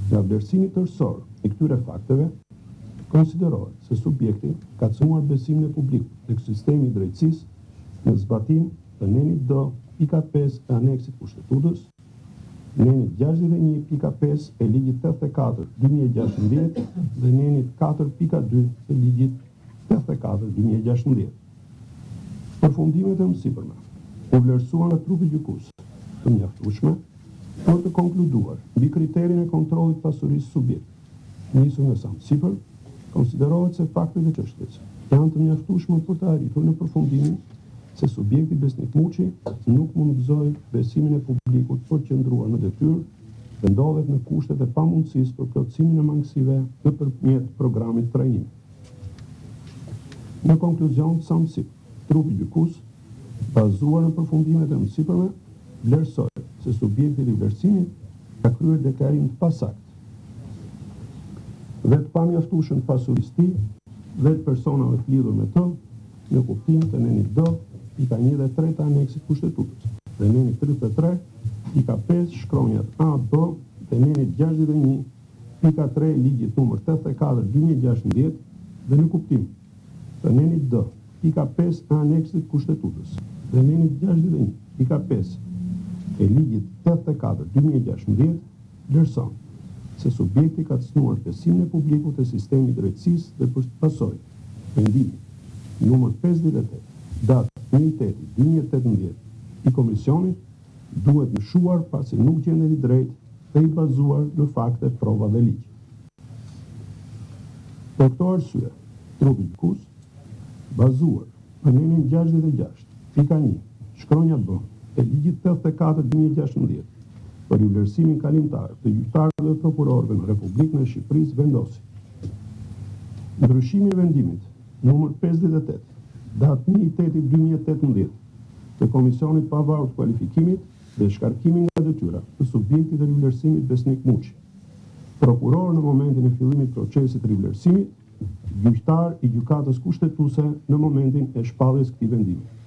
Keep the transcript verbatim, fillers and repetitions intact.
Nga vlerësimi tërësor i këtyre fakteve, konsiderohet se subjekti ka cënuar besimin e publikut tek sistemi i drejtësisë në zbatim të nenit D pika pesë e aneksit kushtetutës, nenit gjashtëdhjetë e një pika pesë e ligjit tetëdhjetë e katër dy mijë e gjashtëmbëdhjetë dhe nenit katër pika dy të ligjit tetëdhjetë e katër dy mijë e gjashtëmbëdhjetë. Përfundimet e mësipërme u vlerësuan nga trupi gjykues të mjaftueshme për të konkluduar mbi kriterin e kontrollit pasurisë subjektit. Nisur nga sa mësipër, konsiderohet se faktet e çështjes janë të mjaftueshme për të arritur në përfundimin se subjekti Besnik Muçi nuk mund gëzoj besimin e publikut për të qëndruar në detyrë dhe ndodhet në kushtet e pamundësisë për plotësimin e mangësive nëpërmjet programit trajnimi. Në konkluzion, sa mësipër, trupi gjykues, bazuar në përfundimet e mësipërme, vlerësoi se subjekti i vlerësimit ka kryer deklarim të pasakt dhe të pamjaftueshëm të pasurisë tij dhe të personave të lidhur me të në kuptim të nenit D pika një dhe tre të aneksit kushtetutës dhe nenit tridhjetë e tre pika pesë shkronjat A B dhe nenit gjashtëdhjetë e një pika tre ligjit numër tetëdhjetë e katër dy mijë e gjashtëmbëdhjetë dhe në kuptim të nenit D pika pesë e aneksit kushtetutës dhe nenit gjashtëdhjetë e një pika pesë e ligjit tetëdhjetë e katër dy mijë e gjashtëmbëdhjetë vlerëson se subjekti ka cënuar besimin e publikut të sistemit drejtësisë dhe pasoi vendimi numër pesëdhjetë e tetë datë njëi teti dy mijë e tetëmbëdhjetë i komisionit duhet lëshuar pasi nuk gjendet i drejtë dhe i bazuar në fakte, prova dhe ligj. Për këto arsye, trupi gjykues, bazuar në nenin gjashtëdhjetë e gjashtë pika një shkronja B e ligjit tetëdhjetë e katër dy mijë e gjashtëmbëdhjetë për i vlerësimin kalimtar të gjyqtarëve dhe prokurorëve në Republikën e Shqipërisë vendosi ndryshimi i vendimit numër pesëdhjetë e tetë datë njëi teti dy mijë e tetëmbëdhjetë të Komisionit Pavarur të Kualifikimit dhe shkarkimi nga detyra të subjektit të rivlerësimit Besnik Muçi, prokuror në momentin e fillimit të procesit të rivlerësimit, gjyqtar i gjykatës kushtetuese në momentin e shpalljes këtij vendimi.